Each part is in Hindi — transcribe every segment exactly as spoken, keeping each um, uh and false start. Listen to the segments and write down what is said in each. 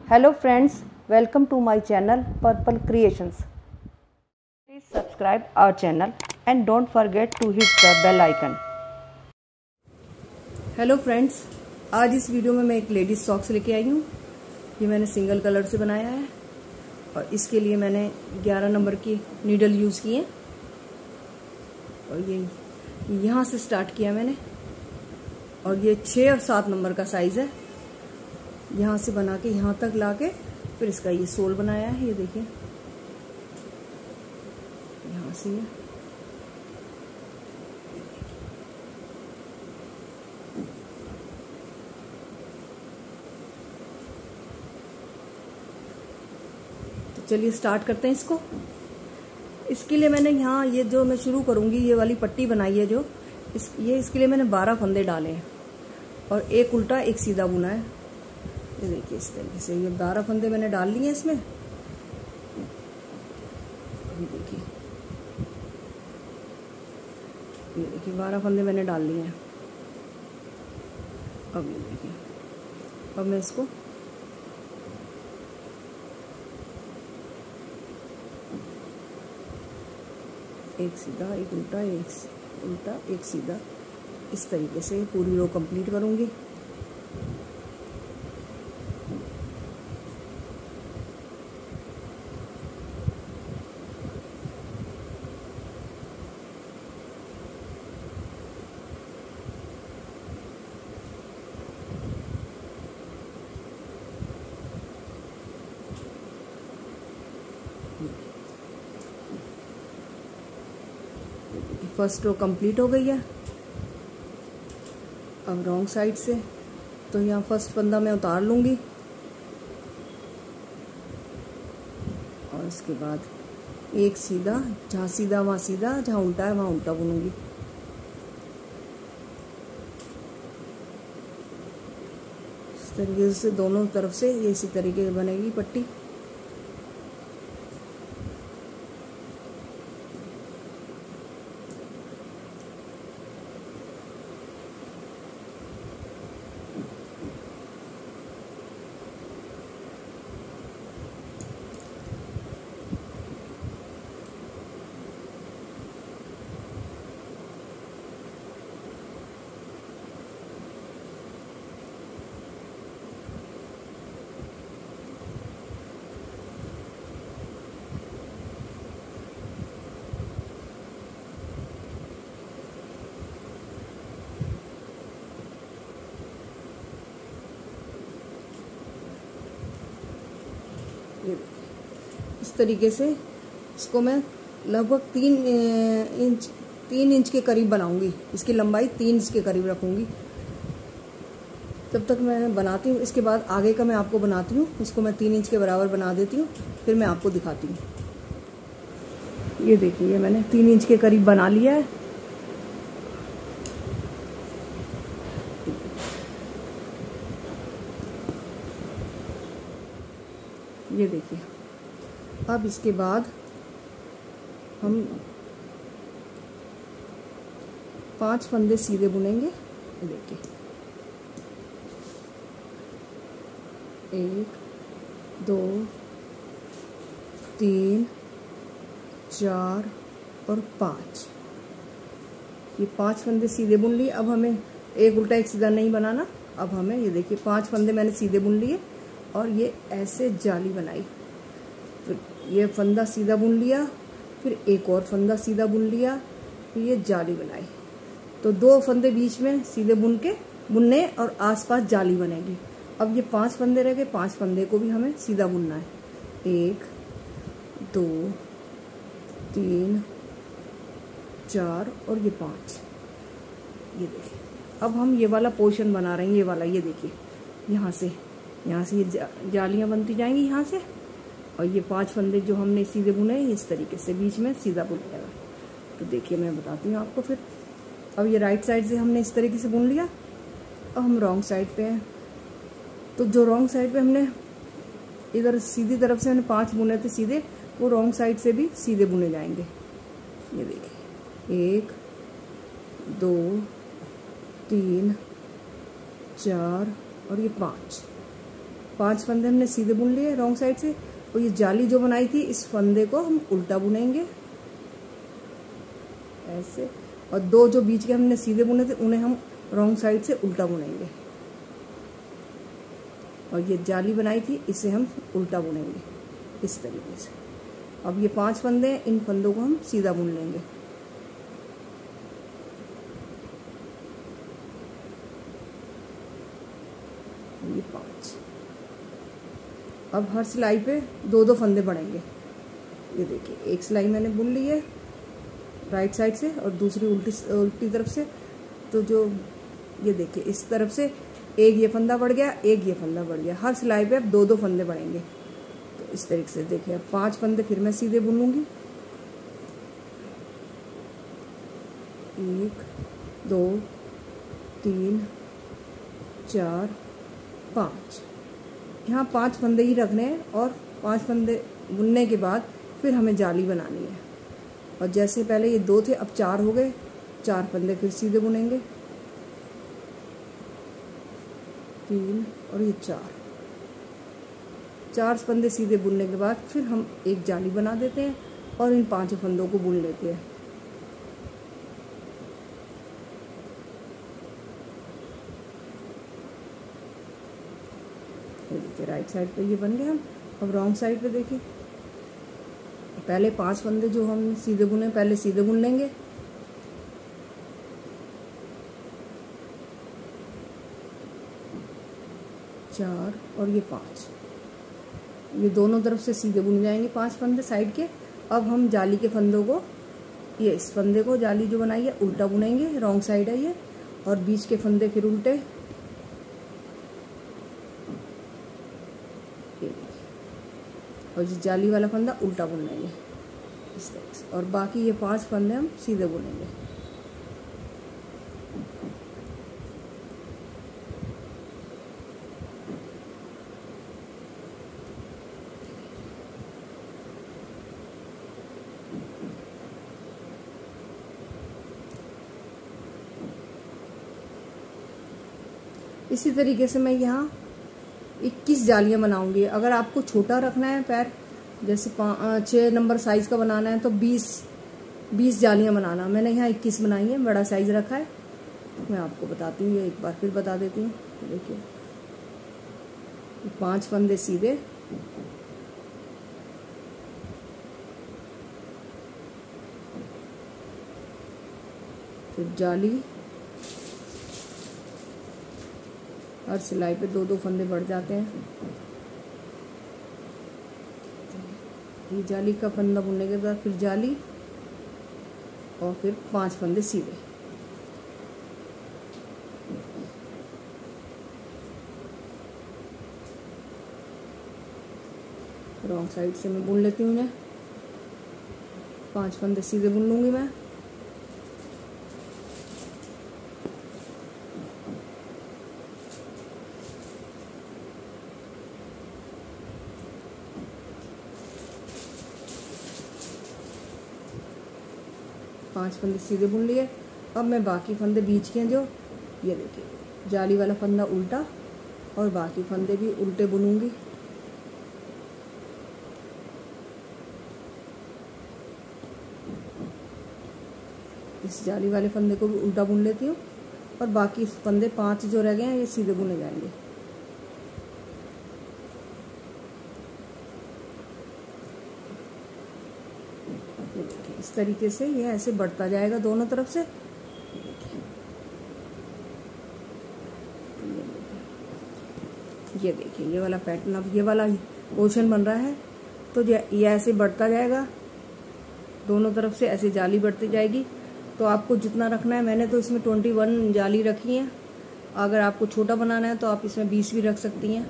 Hello friends, welcome to my channel Purple Creations. Please subscribe our channel and don't forget to hit the bell icon. Hello friends, आज इस वीडियो में मैं एक लेडीज सॉक्स लेके आई हूँ। ये मैंने सिंगल कलर से बनाया है और इसके लिए मैंने ग्यारह नंबर की नीडल यूज़ की है और ये यहाँ से स्टार्ट किया मैंने और ये छः और सात नंबर का साइज़ है। यहाँ से बना के यहाँ तक लाके फिर इसका ये सोल बनाया है। ये देखिए यहाँ से ये तो चलिए स्टार्ट करते हैं इसको। इसके लिए मैंने यहाँ ये जो मैं शुरू करूँगी ये वाली पट्टी बनाई है जो इस ये इसके लिए मैंने बारह फंदे डाले हैं और एक उल्टा एक सीधा बुना है। ये देखिए इस तरीके से ये बारह फंदे मैंने डाल लिए हैं इसमें। अभी देखिए ये देखिए बारह फंदे मैंने डाल लिए हैं। अब ये देखिए अब मैं इसको एक सीधा एक उल्टा एक उल्टा एक सीधा इस तरीके से पूरी रो कंप्लीट करूँगी। फर्स्ट रो कंप्लीट हो गई है। अब रॉन्ग साइड से तो यहाँ फर्स्ट फंदा मैं उतार लूँगी और इसके बाद एक सीधा, जहाँ सीधा वहाँ सीधा, जहाँ उल्टा है वहाँ उल्टा बुनूंगी। इस तरीके से दोनों तरफ से ये इसी तरीके से बनेगी पट्टी। इस तरीके से इसको मैं लगभग तीन इंच तीन इंच के करीब बनाऊंगी। इसकी लंबाई तीन इंच के करीब रखूंगी। तब तक मैं बनाती हूँ। इसके बाद आगे का मैं आपको बनाती हूँ। इसको मैं तीन इंच के बराबर बना देती हूँ, फिर मैं आपको दिखाती हूँ। ये देखिए ये मैंने तीन इंच के करीब बना लिया है। ये देखिए अब इसके बाद हम पांच फंदे सीधे बुनेंगे। देखिए एक दो तीन चार और पाँच, ये पांच फंदे सीधे बुन लिए। अब हमें एक उल्टा एक सीधा नहीं बनाना। अब हमें ये देखिए पांच फंदे मैंने सीधे बुन लिए और ये ऐसे जाली बनाई। फिर ये फंदा सीधा बुन लिया, फिर एक और फंदा सीधा बुन लिया, फिर ये जाली बनाई। तो दो फंदे बीच में सीधे बुन के बुनने और आसपास जाली बनेगी। अब ये पांच फंदे रह गए, पांच फंदे को भी हमें सीधा बुनना है। एक दो तीन चार और ये पाँच। ये देखिए अब हम ये वाला पोर्शन बना रहे हैं। ये वाला ये देखिए यहाँ से यहाँ से ये जा, जालियाँ बनती जाएंगी यहाँ से और ये पांच फंदे जो हमने सीधे बुने इस तरीके से बीच में सीधा बुन लिया। तो देखिए मैं बताती हूँ आपको। फिर अब ये राइट साइड से हमने इस तरीके से बुन लिया। अब हम रॉन्ग साइड पे हैं। तो जो रॉन्ग साइड पे हमने इधर सीधी तरफ से हमने पांच बुने थे सीधे, वो रॉन्ग साइड से भी सीधे बुने जाएंगे। ये देखिए एक दो तीन चार और ये पाँच, पांच फंदे हमने सीधे बुन लिए रॉन्ग साइड से, और ये जाली जो बनाई थी इस फंदे को हम उल्टा बुनेंगे ऐसे, और दो जो बीच के हमने सीधे बुने थे उन्हें हम रॉन्ग साइड से उल्टा बुनेंगे, और ये जाली बनाई थी इसे हम उल्टा बुनेंगे इस तरीके से। अब ये पांच फंदे हैं, इन फंदों को हम सीधा बुन लेंगे। ये पांच। अब हर सिलाई पे दो दो फंदे बढ़ेंगे। ये देखिए एक सिलाई मैंने बुन ली है राइट साइड से और दूसरी उल्टी उल्टी तरफ से, तो जो ये देखिए इस तरफ से एक ये फंदा बढ़ गया, एक ये फंदा बढ़ गया। हर सिलाई पे अब दो दो फंदे बढ़ेंगे। तो इस तरीके से देखिए अब पांच फंदे फिर मैं सीधे बुनूंगी, एक दो तीन चार पाँच। यहाँ पांच फंदे ही रखने हैं और पांच फंदे बुनने के बाद फिर हमें जाली बनानी है। और जैसे पहले ये दो थे अब चार हो गए, चार फंदे फिर सीधे बुनेंगे, तीन और ये चार। चार फंदे सीधे बुनने के बाद फिर हम एक जाली बना देते हैं और इन पांचों फंदों को बुन लेते हैं। ये देखिए राइट साइड पे ये बन गया। हम अब रॉन्ग साइड पे देखिए, पहले पांच फंदे जो हम सीधे बुने पहले सीधे बुन लेंगे, चार और ये पांच, ये दोनों तरफ से सीधे बुन जाएंगे पांच फंदे साइड के। अब हम जाली के फंदों को, ये इस फंदे को जाली जो बनाई है उल्टा बुनेंगे, रॉन्ग साइड है ये, और बीच के फंदे फिर उल्टे। और ये जाली वाला फंदा उल्टा बुनेंगे इस तरह से, और बाकी ये पांच फंदे हम सीधे बुनेंगे। इसी तरीके से मैं यहाँ इक्कीस जालियाँ बनाऊंगी। अगर आपको छोटा रखना है पैर, जैसे छः नंबर साइज़ का बनाना है तो बीस बीस जालियाँ बनाना। मैंने यहाँ इक्कीस बनाई है, बड़ा साइज़ रखा है। मैं आपको बताती हूँ, एक बार फिर बता देती हूँ। देखिए पांच फंदे सीधे, फिर जाली, हर सिलाई पे दो दो फंदे बढ़ जाते हैं। ये जाली का फंदा बुनने के बाद फिर जाली और फिर पांच फंदे सीधे। रॉन्ग साइड से मैं बुन लेती हूँ इन्हें, पांच फंदे सीधे बुन लूंगी मैं। पांच फंदे सीधे बुन लिए। अब मैं बाकी फंदे बीच के हैं जो, ये देखिए जाली वाला फंदा उल्टा और बाकी फंदे भी उल्टे बुनूंगी। इस जाली वाले फंदे को भी उल्टा बुन लेती हूँ और बाकी फंदे पांच जो रह गए हैं ये सीधे बुने जाएंगे। इस तरीके से ये ऐसे बढ़ता जाएगा दोनों तरफ से। ये देखिए ये वाला पैटर्न, अब ये वाला पोर्शन बन रहा है तो ये ऐसे बढ़ता जाएगा दोनों तरफ से, ऐसे जाली बढ़ती जाएगी। तो आपको जितना रखना है, मैंने तो इसमें ट्वेंटी वन जाली रखी है। अगर आपको छोटा बनाना है तो आप इसमें बीस भी रख सकती हैं।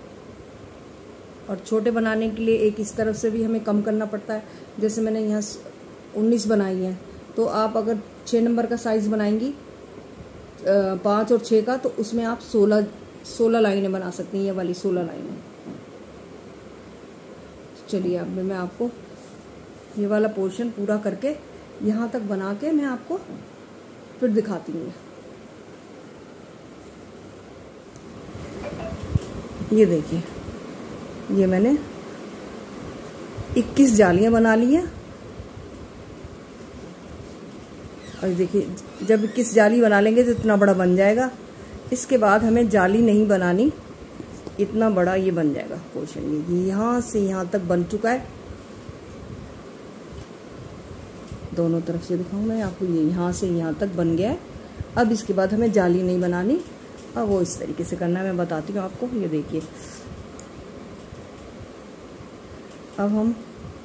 और छोटे बनाने के लिए एक इस तरफ से भी हमें कम करना पड़ता है। जैसे मैंने यहाँ उन्नीस बनाई है, तो आप अगर छः नंबर का साइज़ बनाएंगी पाँच और छः का, तो उसमें आप सोलह सोलह लाइनें बना सकती हैं, ये वाली सोलह लाइनें। चलिए अब मैं आपको ये वाला पोर्शन पूरा करके यहाँ तक बना के मैं आपको फिर दिखाती हूँ। ये देखिए ये मैंने इक्कीस जालियां बना ली हैं। और देखिए जब इक्कीस जाली बना लेंगे तो इतना बड़ा बन जाएगा। इसके बाद हमें जाली नहीं बनानी, इतना बड़ा ये बन जाएगा पोर्शन। ये यहाँ से यहाँ तक बन चुका है, दोनों तरफ से दिखाऊँ मैं आपको। ये यहाँ से यहाँ तक बन गया है। अब इसके बाद हमें जाली नहीं बनानी, अब वो इस तरीके से करना है, मैं बताती हूँ आपको। ये देखिए अब हम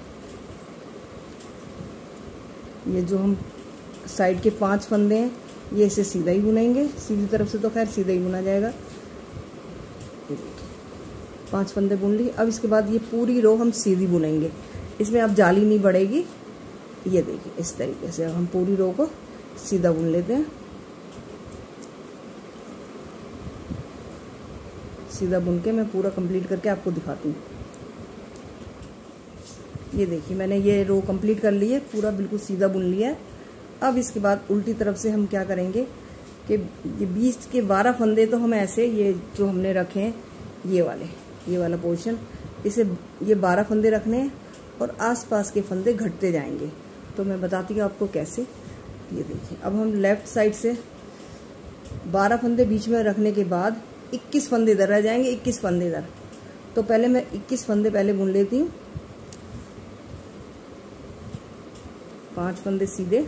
ये जो हम साइड के पांच फंदे हैं ये इसे सीधा ही बुनेंगे। सीधी तरफ से तो खैर सीधा ही बुना जाएगा। ये देखिए पांच फंदे बुन ली। अब इसके बाद ये पूरी रो हम सीधी बुनेंगे, इसमें अब जाली नहीं बढ़ेगी। ये देखिए इस तरीके से अब हम पूरी रो को सीधा बुन लेते हैं। सीधा बुन के मैं पूरा कंप्लीट करके आपको दिखाती हूँ। ये देखिए मैंने ये रो कंप्लीट कर ली है, पूरा बिल्कुल सीधा बुन लिया है। अब इसके बाद उल्टी तरफ से हम क्या करेंगे कि ये बीच के बारह फंदे तो हम ऐसे, ये जो हमने रखे हैं ये वाले, ये वाला पोर्शन, इसे ये बारह फंदे रखने हैं और आसपास के फंदे घटते जाएंगे। तो मैं बताती हूँ आपको कैसे। ये देखिए अब हम लेफ्ट साइड से बारह फंदे बीच में रखने के बाद इक्कीस फंदे इधर रह जाएंगे, इक्कीस फंदे इधर। तो पहले मैं इक्कीस फंदे पहले बुन लेती हूँ। पांच फंदे सीधे,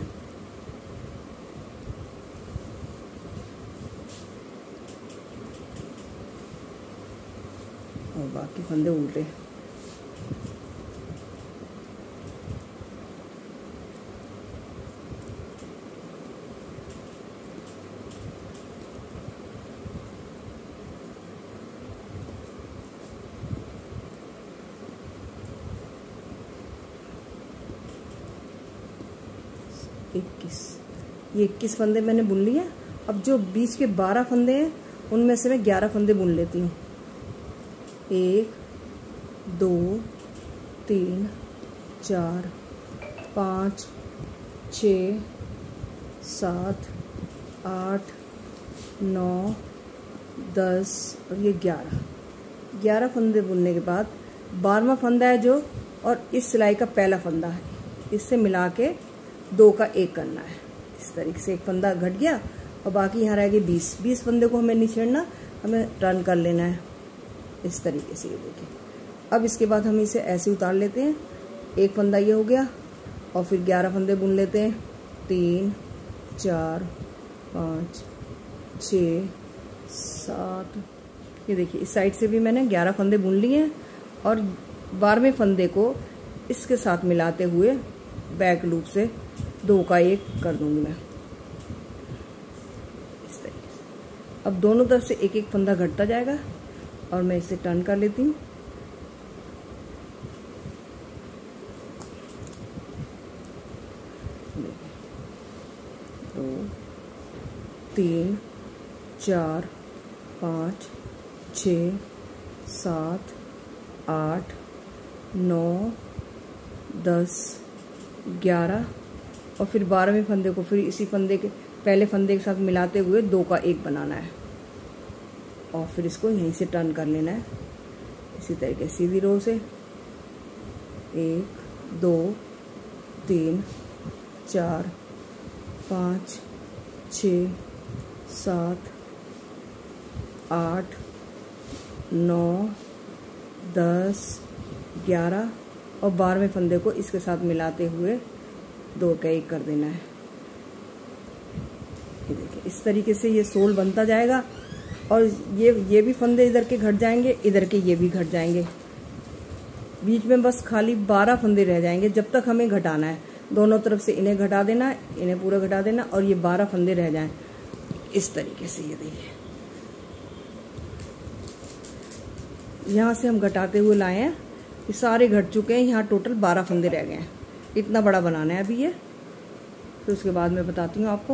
और बाकी फंदे उल्टे। इक्कीस, ये इक्कीस फंदे मैंने बुन लिए। अब जो बीच के बारह फंदे हैं उनमें से मैं ग्यारह फंदे बुन लेती हूँ। एक, दो, तीन, चार, पाँच, छ, सात, आठ, नौ, दस और ये ग्यारह। ग्यारह फंदे बुनने के बाद बारहवां फंदा है जो, और इस सिलाई का पहला फंदा है, इससे मिला के दो का एक करना है। इस तरीके से एक फंदा घट गया और बाकी यहाँ रह गए बीस। बीस फंदे को हमें नहीं छेड़ना, हमें टर्न कर लेना है इस तरीके से। ये देखिए अब इसके बाद हम इसे ऐसे उतार लेते हैं। एक फंदा ये हो गया और फिर ग्यारह फंदे बुन लेते हैं। तीन, चार, पाँच, छ, सात। ये देखिए इस साइड से भी मैंने ग्यारह फंदे बुन लिए हैं और बारहवें फंदे को इसके साथ मिलाते हुए बैक लूप से दो का एक कर दूंगी मैं इस तरीके से। अब दोनों तरफ से एक एक फंदा घटता जाएगा और मैं इसे टर्न कर लेती हूँ। दो, तीन, चार, पाँच, छ, सात, आठ, नौ, दस, ग्यारह और फिर बारहवें फंदे को फिर इसी फंदे के पहले फंदे के साथ मिलाते हुए दो का एक बनाना है और फिर इसको यहीं से टर्न कर लेना है इसी तरीके से सीधी रो से। एक, दो, तीन, चार, पाँच, छ, सात, आठ, नौ, दस, ग्यारह और बारहवें फंदे को इसके साथ मिलाते हुए दो का एक कर देना है। ये देखिए इस तरीके से ये सोल बनता जाएगा और ये ये भी फंदे इधर के घट जाएंगे, इधर के ये भी घट जाएंगे। बीच में बस खाली बारह फंदे रह जाएंगे जब तक हमें घटाना है। दोनों तरफ से इन्हें घटा देना है, इन्हें पूरा घटा देना और ये बारह फंदे रह जाएं इस तरीके से। ये देखिए यहाँ से हम घटाते हुए लाए हैं, ये सारे घट चुके हैं। यहाँ टोटल बारह फंदे रह गए हैं। इतना बड़ा बनाना है अभी ये, फिर उसके बाद मैं बताती हूँ आपको।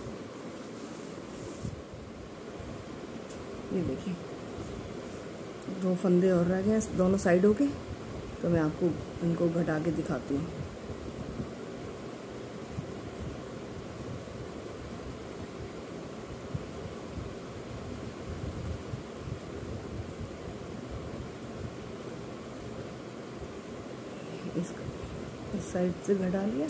ये देखिए दो फंदे और रह गए हैं दोनों साइडों के, तो मैं आपको इनको घटा के दिखाती हूँ। इस इस साइड से घटा लिया।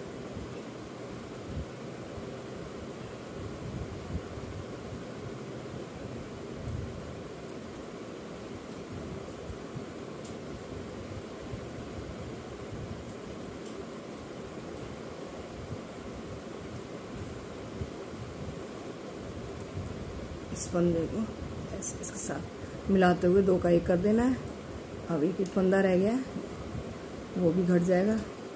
इस फंदे को ऐसे इसके साथ मिलाते हुए दो का एक कर देना है। अब एक एक फंदा रह गया है, वो भी घट जाएगा।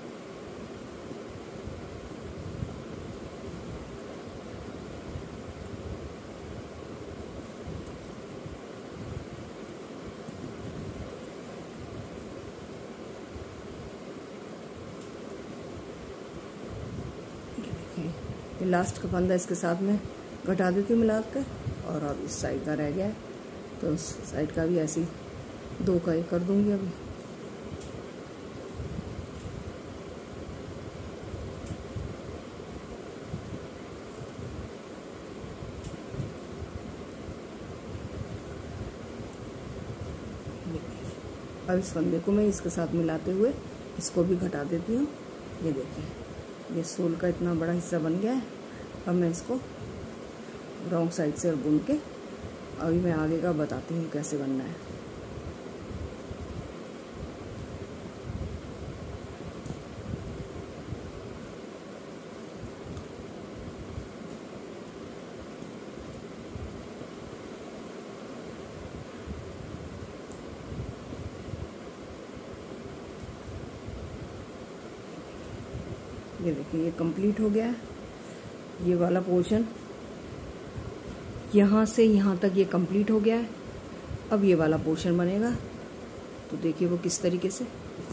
ये लास्ट का फंदा इसके साथ में घटा देती हूँ मिला कर। और अब इस साइड का रह गया है तो उस साइड का भी ऐसे ही दो का एक कर दूंगी अभी। अब इस फंदे को मैं इसके साथ मिलाते हुए इसको भी घटा देती हूँ। ये देखिए, ये सोल का इतना बड़ा हिस्सा बन गया है। अब मैं इसको रॉन्ग साइड से बुन के अभी मैं आगे का बताती हूँ कैसे बनना है। ये देखिए, ये कंप्लीट हो गया है। ये वाला पोर्शन यहाँ से यहाँ तक ये कंप्लीट हो गया है। अब ये वाला पोर्शन बनेगा, तो देखिए वो किस तरीके से।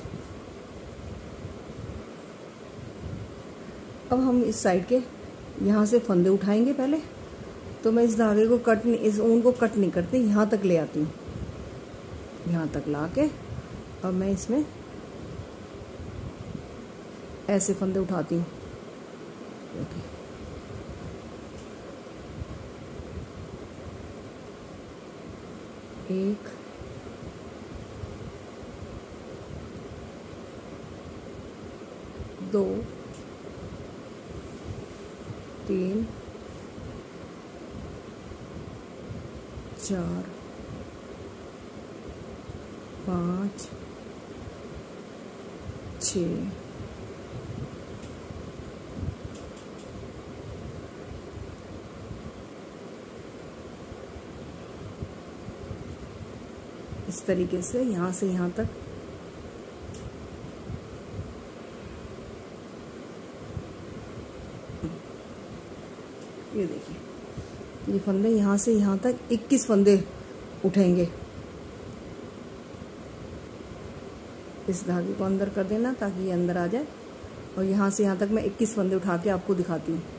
अब हम इस साइड के यहाँ से फंदे उठाएंगे पहले। तो मैं इस धागे को कट नहीं, इस ऊन को कट नहीं करते, यहाँ तक ले आती हूँ। यहाँ तक ला के अब मैं इसमें ऐसे फंदे उठाती हूँ। देखिए, एक, दो, तीन, चार, पाँच, छः, इस तरीके से यहाँ से यहाँ तक ये देखिए, ये फंदे यहाँ से यहाँ तक इक्कीस फंदे उठेंगे। इस धागे को अंदर कर देना ताकि ये अंदर आ जाए। और यहाँ से यहाँ तक मैं इक्कीस फंदे उठा के आपको दिखाती हूँ।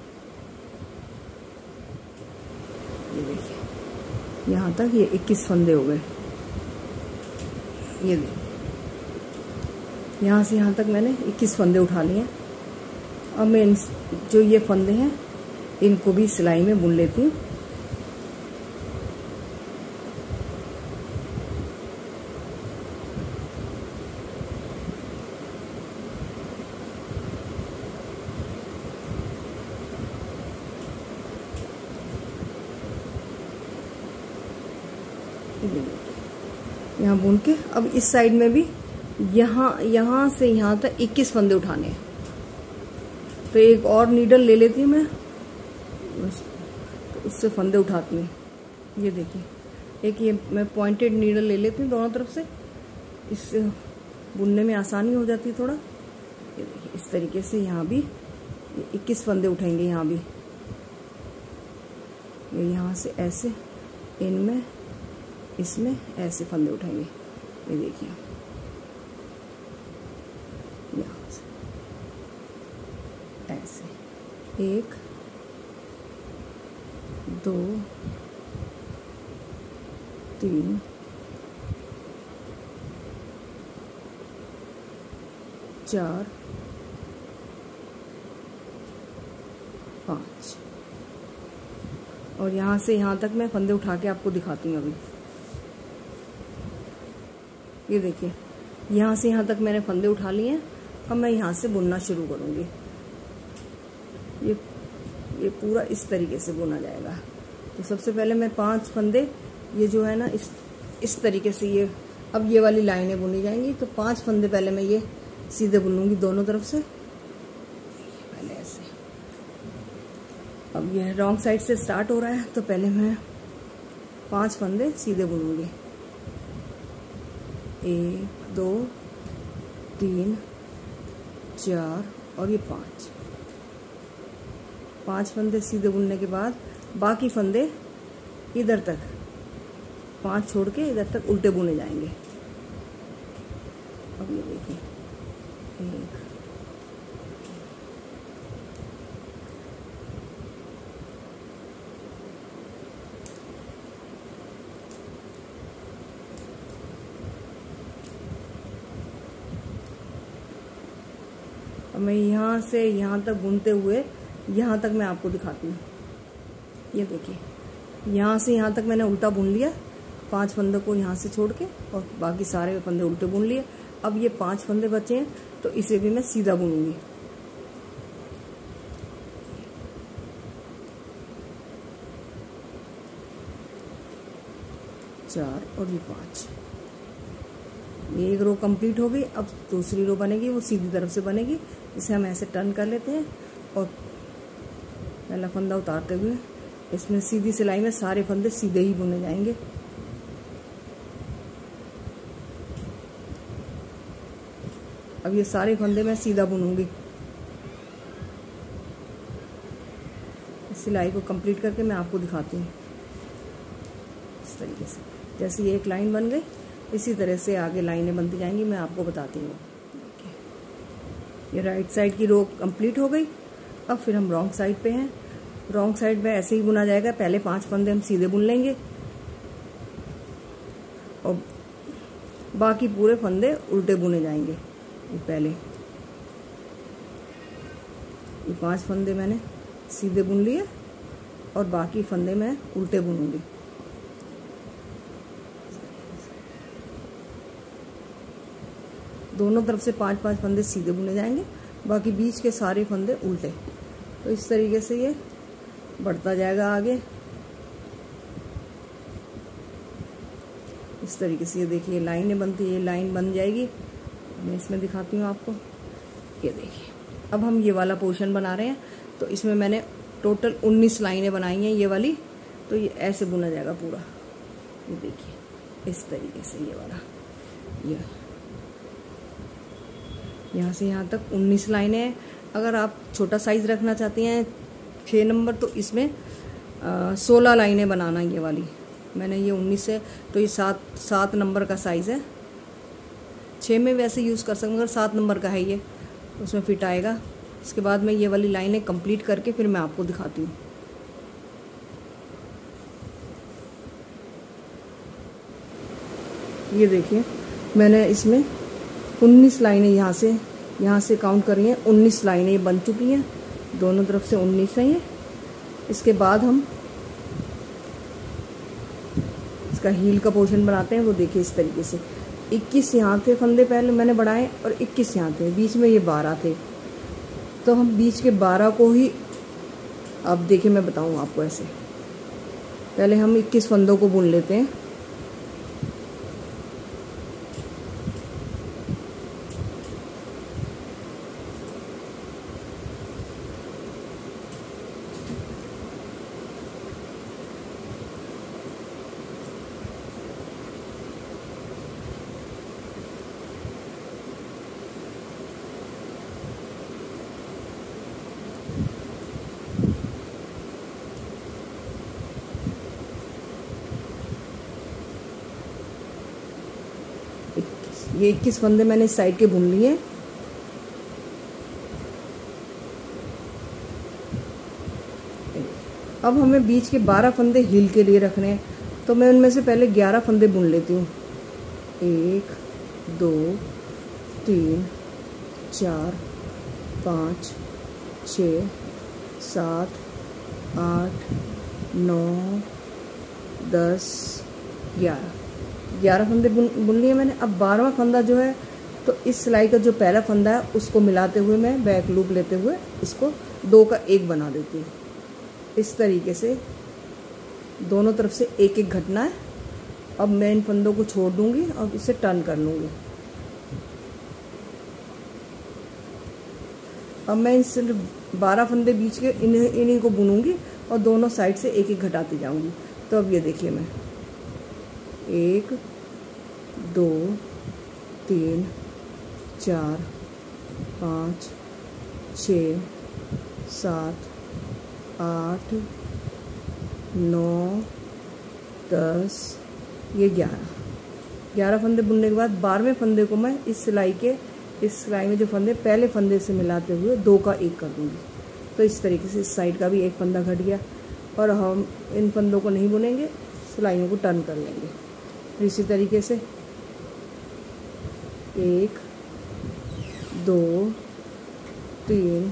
ये देखिए, यहाँ तक ये इक्कीस फंदे हो गए। ये देखिए, यहाँ से यहाँ तक मैंने इक्कीस फंदे उठा लिए। अब मैं इन जो ये फंदे हैं इनको भी सिलाई में बुन लेती हूँ। यहाँ बुन के अब इस साइड में भी यहाँ यहाँ से यहाँ तक इक्कीस फंदे उठाने हैं। तो एक और नीडल ले लेती हूँ मैं, तो उससे फंदे उठाती हूँ। ये देखिए, एक ये मैं पॉइंटेड नीडल ले लेती हूँ दोनों तरफ से, इससे बुनने में आसानी हो जाती है थोड़ा। ये देखिए, इस तरीके से यहाँ भी इक्कीस फंदे उठेंगे। यहाँ भी ये यहाँ से ऐसे, इनमें इसमें ऐसे फंदे उठाएंगे। ये देखिए, यहाँ से ऐसे, एक, दो, तीन, चार, पाँच। और यहाँ से यहाँ तक मैं फंदे उठा के आपको दिखाती हूँ अभी। ये देखिए, यहाँ से यहाँ तक मैंने फंदे उठा लिए हैं। अब मैं यहाँ से बुनना शुरू करूँगी। ये ये पूरा इस तरीके से बुना जाएगा। तो सबसे पहले मैं पांच फंदे ये जो है ना इस इस तरीके से ये अब ये वाली लाइनें बुनी जाएंगी। तो पांच फंदे पहले मैं ये सीधे बुनूंगी दोनों तरफ से, पहले ऐसे। अब ये रॉन्ग साइड से स्टार्ट हो रहा है, तो पहले मैं पांच फंदे सीधे बुनूंगी। एक, दो, तीन, चार और ये पांच। पांच फंदे सीधे बुनने के बाद बाकी फंदे इधर तक, पांच छोड़ के इधर तक उल्टे बुने जाएंगे। अब ये देखिए, एक, अब मैं यहाँ से यहाँ तक बुनते हुए यहाँ तक मैं आपको दिखाती हूँ। ये देखिए, यहाँ से यहाँ तक मैंने उल्टा बुन लिया, पांच फंदे को यहाँ से छोड़ के, और बाकी सारे फंदे उल्टे बुन लिए। अब ये पांच फंदे बचे हैं, तो इसे भी मैं सीधा बुनूंगी। चार और ये पांच, ये एक रो कंप्लीट हो गई। अब दूसरी रो बनेगी, वो सीधी तरफ से बनेगी। इसे हम ऐसे टर्न कर लेते हैं और पहला फंदा उतारते हुए इसमें सीधी सिलाई में सारे फंदे सीधे ही बुने जाएंगे। अब ये सारे फंदे मैं सीधा बुनूंगी। सिलाई को कंप्लीट करके मैं आपको दिखाती हूँ इस तरीके से। जैसे ये एक लाइन बन गई, इसी तरह से आगे लाइनें बनती जाएंगी, मैं आपको बताती हूँ। ये राइट साइड की रो कंप्लीट हो गई। अब फिर हम रॉन्ग साइड पे हैं। रॉन्ग साइड में ऐसे ही बुना जाएगा। पहले पांच फंदे हम सीधे बुन लेंगे और बाकी पूरे फंदे उल्टे बुने जाएंगे। ये पहले ये पांच फंदे मैंने सीधे बुन लिए और बाकी फंदे मैं उल्टे बुनूंगी। दोनों तरफ से पांच पांच फंदे सीधे बुने जाएंगे, बाकी बीच के सारे फंदे उल्टे। तो इस तरीके से ये बढ़ता जाएगा आगे। इस तरीके से ये देखिए लाइनें बनती है, लाइन बन जाएगी। मैं इसमें दिखाती हूँ आपको। ये देखिए, अब हम ये वाला पोर्शन बना रहे हैं। तो इसमें मैंने टोटल उन्नीस लाइनें बनाई हैं ये वाली। तो ये ऐसे बुना जाएगा पूरा। ये देखिए इस तरीके से ये वाला, ये यहाँ से यहाँ तक उन्नीस लाइनें हैं। अगर आप छोटा साइज रखना चाहती हैं छः नंबर, तो इसमें सोलह लाइनें बनाना ये वाली। मैंने ये उन्नीस है, तो ये सात सात नंबर का साइज़ है। छः में वैसे यूज़ कर सकते, मगर सात नंबर का है ये, उसमें फिट आएगा। इसके बाद मैं ये वाली लाइनें कंप्लीट करके फिर मैं आपको दिखाती हूँ। ये देखिए, मैंने इसमें उन्नीस लाइनें यहाँ से यहाँ से काउंट करी हैं। उन्नीस लाइनें ये बन चुकी हैं, दोनों तरफ से उन्नीस हैं ये। इसके बाद हम इसका हील का पोर्शन बनाते हैं। वो देखिए इस तरीके से इक्कीस यहाँ थे फंदे पहले मैंने बढ़ाए और इक्कीस यहाँ थे, बीच में ये बारह थे। तो हम बीच के बारह को ही, अब देखिए मैं बताऊँ आपको ऐसे। पहले हम इक्कीस फंदों को बुन लेते हैं। ये इक्कीस फंदे मैंने इस साइड के बुन लिए। अब हमें बीच के बारह फंदे हील के लिए रखने हैं, तो मैं उनमें से पहले ग्यारह फंदे बुन लेती हूँ। एक, दो, तीन, चार, पाँच, छः, सात, आठ, नौ, दस, ग्यारह ग्यारह फंदे बुन बुन लिए मैंने। अब बारहवां फंदा जो है तो इस सिलाई का जो पहला फंदा है उसको मिलाते हुए मैं बैक लूप लेते हुए इसको दो का एक बना देती हूँ। इस तरीके से दोनों तरफ से एक एक घटना है। अब मैं इन फंदों को छोड़ दूंगी और इसे टर्न कर लूँगी। अब मैं इन सिर्फ बारह फंदे बीच के इन्हीं इन्हीं को बुनूंगी और दोनों साइड से एक एक घटाती जाऊंगी। तो अब ये देखिए, मैं एक दो तीन चार पाँच छ सात आठ नौ दस, ये ग्यारह ग्यारह फंदे बुनने के बाद बारहवें फंदे को मैं इस सिलाई के इस सिलाई में जो फंदे पहले फंदे से मिलाते हुए दो का एक कर दूंगी। तो इस तरीके से इस साइड का भी एक फंदा घट गया और हम इन फंदों को नहीं बुनेंगे, सिलाइयों को टर्न कर लेंगे। तो इसी तरीके से एक दो तीन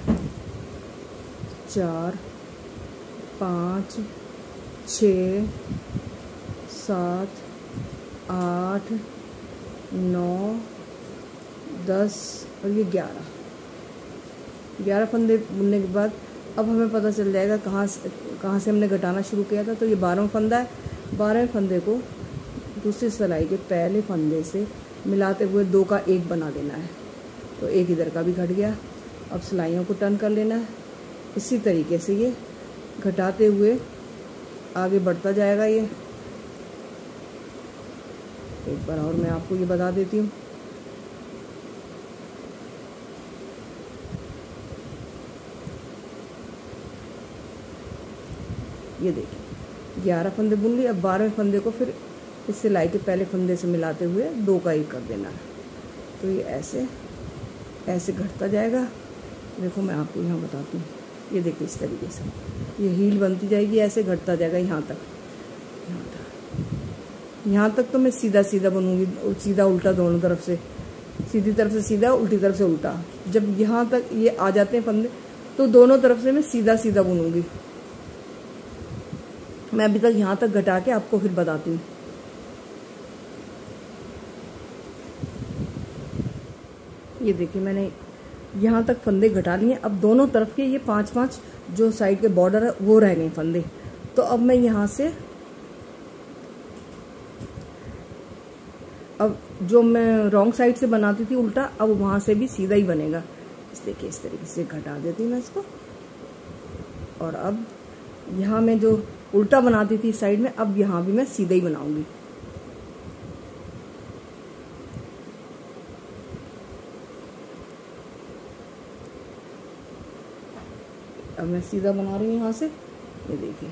चार पाँच छ सात आठ नौ दस और ये ग्यारह ग्यारह फंदे बुनने के बाद अब हमें पता चल जाएगा कहाँ से कहाँ से हमने घटाना शुरू किया था। तो ये बारहवां फंदा है। बारहवें फंदे को दूसरी सिलाई के पहले फंदे से मिलाते हुए दो का एक बना देना है। तो एक इधर का भी घट गया। अब सिलाइयों को टर्न कर लेना है। इसी तरीके से ये घटाते हुए आगे बढ़ता जाएगा। ये एक बार और मैं आपको ये बता देती हूँ। ये देखिए, ग्यारह फंदे बुन लिए। अब बारहवें फंदे को फिर इस सिलाई के पहले फंदे से मिलाते हुए दो का एक कर देना है। तो ये ऐसे ऐसे घटता जाएगा। देखो मैं आपको यहाँ बताती हूँ। ये देखिए, इस तरीके से ये हील बनती जाएगी, ऐसे घटता जाएगा यहाँ तक यहाँ तक यहाँ तक तो मैं सीधा सीधा बनूंगी, सीधा उल्टा, दोनों तरफ से, सीधी तरफ से सीधा, उल्टी तरफ से उल्टा। जब यहाँ तक ये आ जाते हैं फंदे तो दोनों तरफ से मैं सीधा सीधा बुनूंगी। मैं अभी तक यहाँ तक घटा के आपको फिर बताती हूँ। ये देखिए, मैंने यहाँ तक फंदे घटा लिए। अब दोनों तरफ के ये पांच पांच जो साइड के बॉर्डर है वो रह गए फंदे। तो अब मैं यहाँ से अब जो मैं रॉन्ग साइड से बनाती थी उल्टा, अब वहाँ से भी सीधा ही बनेगा। इस देखिए, इस तरीके से घटा देती हूँ मैं इसको। और अब यहाँ मैं जो उल्टा बनाती थी साइड में, अब यहाँ भी मैं सीधा ही बनाऊंगी। अब मैं सीधा बना रही हूँ यहाँ से। ये देखिए,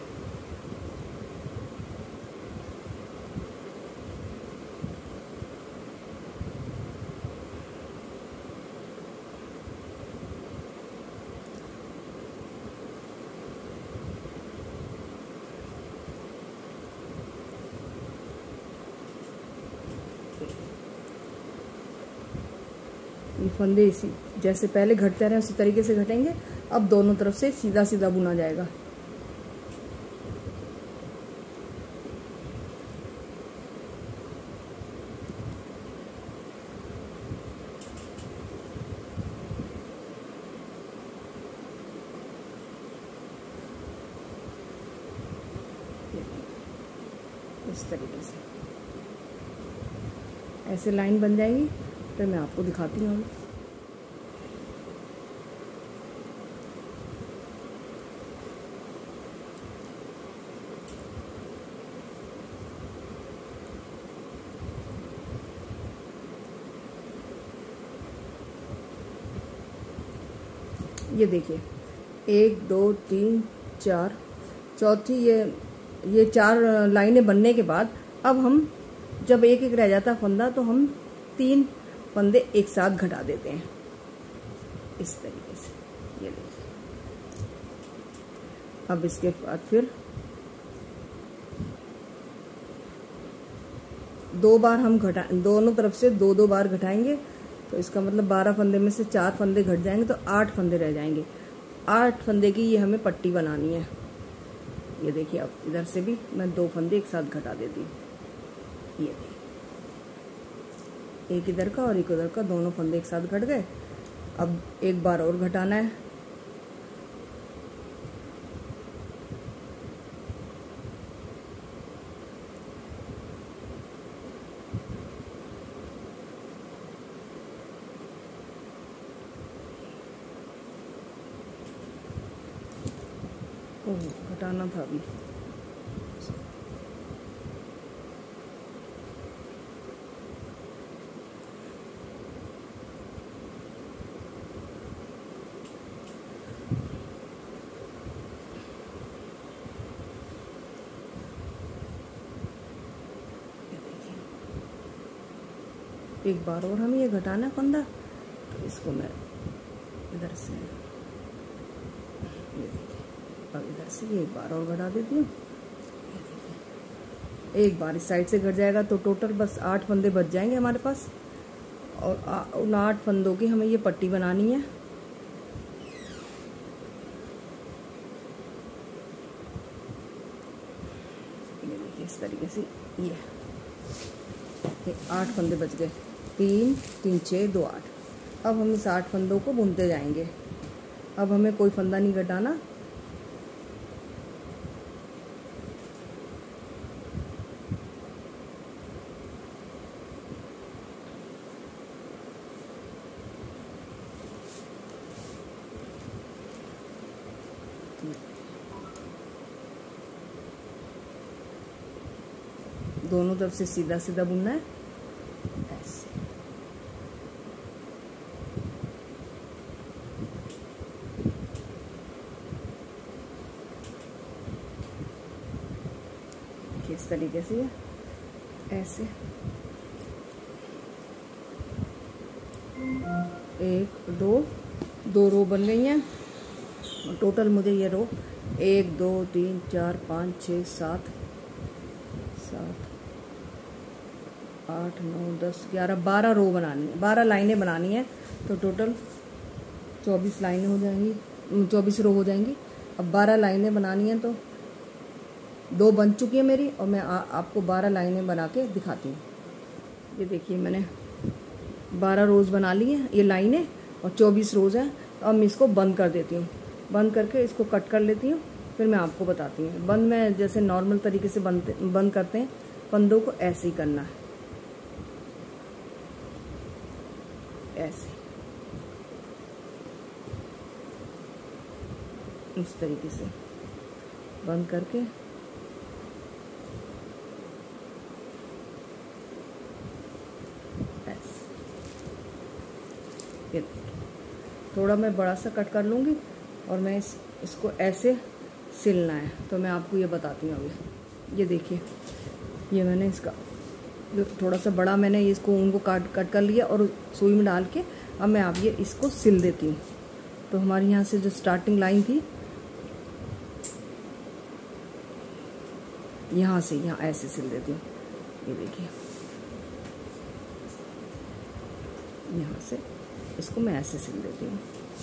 ये फंदे इसी जैसे पहले घटते रहे उसी तरीके से घटेंगे। अब दोनों तरफ से सीधा सीधा बुना जाएगा। इस तरीके से ऐसे लाइन बन जाएगी। फिर मैं आपको दिखाती हूँ। ये देखिए, एक दो तीन चार, चौथी ये ये चार लाइनें बनने के बाद अब हम जब एक एक रह जाता फंदा तो हम तीन फंदे एक साथ घटा देते हैं इस तरीके से। ये देखिए, अब इसके बाद फिर दो बार हम घटा दोनों तरफ से दो दो बार घटाएंगे। तो इसका मतलब बारह फंदे में से चार फंदे घट जाएंगे तो आठ फंदे रह जाएंगे। आठ फंदे की ये हमें पट्टी बनानी है। ये देखिए, अब इधर से भी मैं दो फंदे एक साथ घटा देती हूँ। ये देखिए, एक इधर का और एक उधर का, दोनों फंदे एक साथ घट गए। अब एक बार और घटाना है। ओह, घटाना था अभी। एक बार और हमें ये घटाना है फंदा, तो इसको मैं इधर से, ये देखिए, अब इधर से ये एक बार और घटा देती हूँ। ये देखिए, एक बार इस साइड से घट जाएगा तो टोटल बस आठ फंदे बच जाएंगे हमारे पास। और आ, उन आठ फंदों की हमें ये पट्टी बनानी है। ये देखिए इस तरीके से, ये आठ फंदे बच गए, तीन तीन छः दो आठ। अब हम इस आठ फंदों को बुनते जाएंगे। अब हमें कोई फंदा नहीं घटाना। दोनों तरफ से सीधा सीधा बुनना है, ऐसे। इस तरीके से ऐसे एक दो दो रो बन गई हैं। टोटल मुझे ये रो एक दो तीन चार पाँच छः सात सात आठ नौ दस ग्यारह बारह रो बनानी है, बारह लाइनें बनानी है। तो टोटल चौबीस लाइनें हो जाएंगी, चौबीस रो हो जाएंगी। अब बारह लाइनें बनानी है, तो दो बन चुकी है मेरी, और मैं आ, आपको बारह लाइनें बना के दिखाती हूँ। ये देखिए मैंने बारह रोज़ बना ली हैं, ये लाइनें, और चौबीस रोज़ हैं। तो अब मैं इसको बंद कर देती हूँ। बंद करके इसको कट कर लेती हूँ, फिर मैं आपको बताती हूँ। बंद में जैसे नॉर्मल तरीके से बंद बंद करते हैं, फंदों को ऐसे ही करना है, ऐसे इस तरीके से बंद करके ऐसे। ये थोड़ा मैं बड़ा सा कट कर लूँगी, और मैं इस इसको ऐसे सिलना है। तो मैं आपको ये बताती हूँ अभी। ये देखिए, ये मैंने इसका थोड़ा सा बड़ा मैंने इसको उनको काट कट कर लिया, और सुई में डाल के अब मैं आप ये इसको सिल देती हूँ। तो हमारी यहाँ से जो स्टार्टिंग लाइन थी, यहाँ से यहाँ ऐसे सिल देती हूँ। ये देखिए, यहाँ से इसको मैं ऐसे सिल देती हूँ।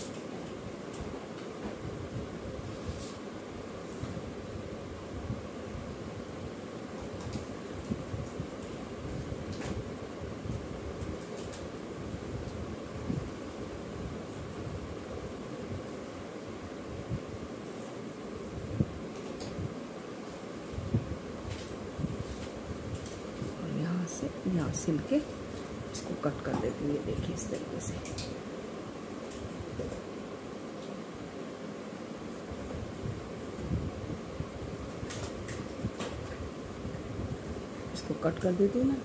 यहाँ सिल के इसको कट कर देती हूँ। ये देखिए इस तरीके से इसको कट कर देती हूँ मैं।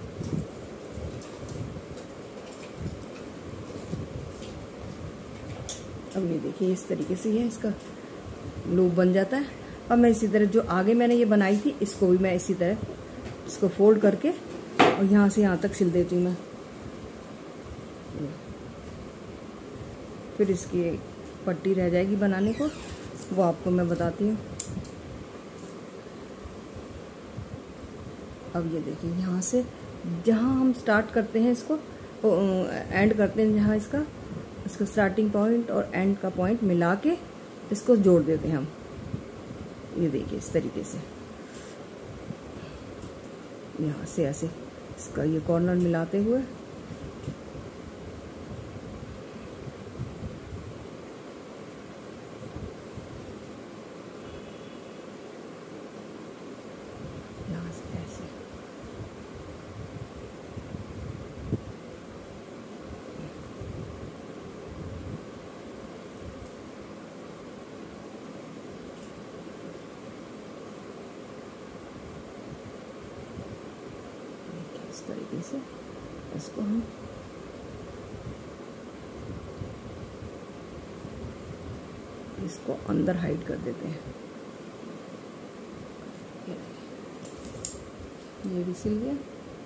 अब ये देखिए इस तरीके से ये इसका लूप बन जाता है। अब मैं इसी तरह जो आगे मैंने ये बनाई थी, इसको भी मैं इसी तरह इसको फोल्ड करके और यहाँ से यहाँ तक सिल देती हूँ मैं। फिर इसकी एक पट्टी रह जाएगी बनाने को, वो आपको मैं बताती हूँ। अब ये देखिए, यहाँ से जहाँ हम स्टार्ट करते हैं इसको एंड करते हैं, जहाँ इसका इसका स्टार्टिंग पॉइंट और एंड का पॉइंट मिला के इसको जोड़ देते हैं हम। ये देखिए इस तरीके से यहाँ से ऐसे इसका ये कॉर्नर मिलाते हुए से इसको हम इसको अंदर हाइड कर देते हैं। ये भी सिल गया।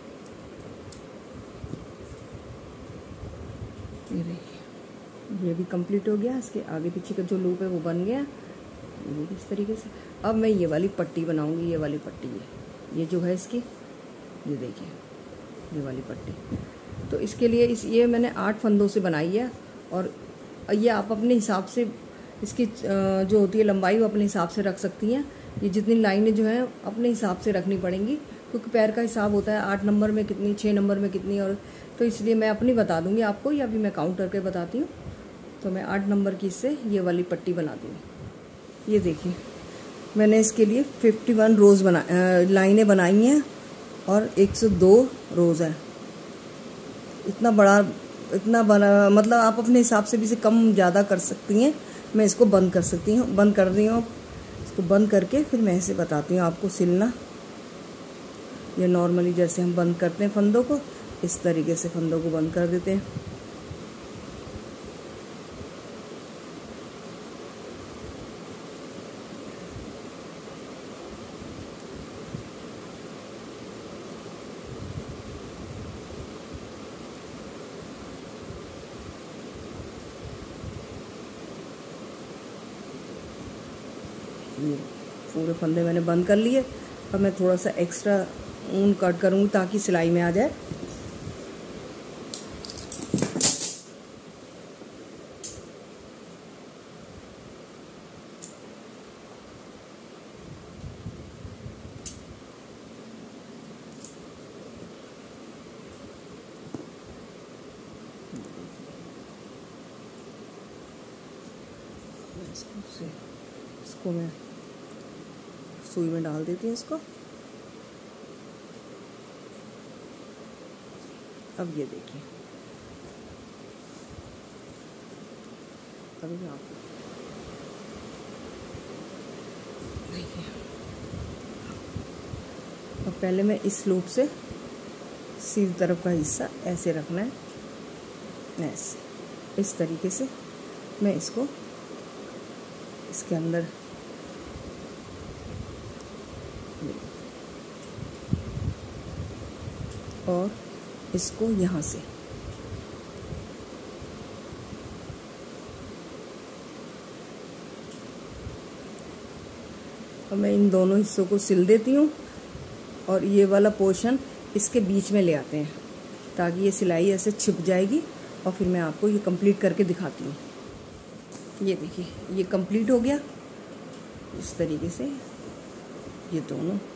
ये देखिए, ये भी कंप्लीट हो गया। इसके आगे पीछे का जो लूप है वो बन गया। ये देखिए इस तरीके से। अब मैं ये वाली पट्टी बनाऊंगी। ये वाली पट्टी है, ये जो है इसकी, ये देखिए ये वाली पट्टी। तो इसके लिए इस ये मैंने आठ फंदों से बनाई है। और ये आप अपने हिसाब से इसकी जो होती है लंबाई वो अपने हिसाब से रख सकती हैं। ये जितनी लाइनें जो हैं अपने हिसाब से रखनी पड़ेंगी, क्योंकि पैर का हिसाब होता है आठ नंबर में कितनी, छः नंबर में कितनी। और तो इसलिए मैं अपनी बता दूंगी आपको, या अभी मैं काउंट करके बताती हूँ। तो मैं आठ नंबर की इससे ये वाली पट्टी बनाती हूँ। ये देखिए मैंने इसके लिए इक्यावन रोज़ बना लाइनें बनाई हैं और एक सौ दो रोज़ है। इतना बड़ा इतना बड़ा मतलब आप अपने हिसाब से भी इसे कम ज़्यादा कर सकती हैं। मैं इसको बंद कर सकती हूँ, बंद कर दी हूँ। इसको बंद करके फिर मैं इसे बताती हूँ आपको सिलना। ये नॉर्मली जैसे हम बंद करते हैं फंदों को, इस तरीके से फंदों को बंद कर देते हैं। ये पूरे फंदे मैंने बंद कर लिए। अब मैं थोड़ा सा एक्स्ट्रा ऊन कट करूँगी ताकि सिलाई में आ जाए। इसको इसको मैं सुई में डाल देती हूँ इसको। अब ये देखिए, अभी मैं आपको देखिए। अब पहले मैं इस लूप से सीधी तरफ का हिस्सा ऐसे रखना है, ऐसे इस तरीके से मैं इसको इसके अंदर और इसको यहाँ से और मैं इन दोनों हिस्सों को सिल देती हूँ। और ये वाला पोर्शन इसके बीच में ले आते हैं ताकि ये सिलाई ऐसे छिप जाएगी। और फिर मैं आपको ये कंप्लीट करके दिखाती हूँ। ये देखिए ये कंप्लीट हो गया। इस तरीके से ये दोनों